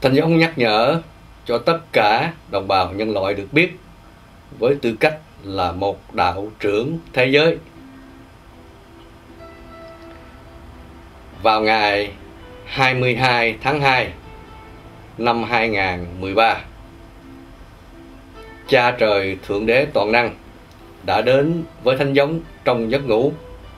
Thánh giống nhắc nhở cho tất cả đồng bào nhân loại được biết với tư cách là một đạo trưởng thế giới. Vào ngày 22 tháng 2 năm 2013, Cha Trời Thượng Đế Toàn Năng đã đến với Thánh giống trong giấc ngủ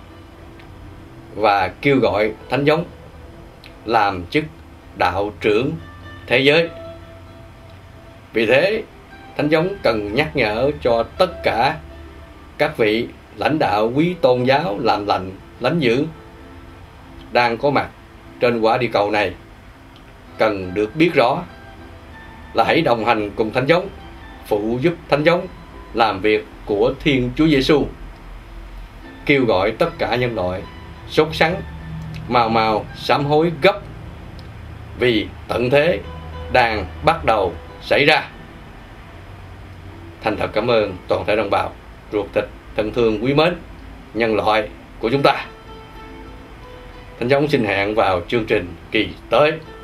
và kêu gọi Thánh giống làm chức đạo trưởng thế giới. Vì thế, Thánh giống cần nhắc nhở cho tất cả các vị lãnh đạo quý tôn giáo làm lành lánh dữ đang có mặt trên quả địa cầu này cần được biết rõ là hãy đồng hành cùng Thánh giống, phụ giúp Thánh giống làm việc của Thiên Chúa Giêsu, kêu gọi tất cả nhân loại sốt sắng, mau sám hối gấp vì tận thế đang bắt đầu xảy ra. Thành thật cảm ơn toàn thể đồng bào ruột thịt thân thương quý mến nhân loại của chúng ta. Thánh giống xin hẹn vào chương trình kỳ tới.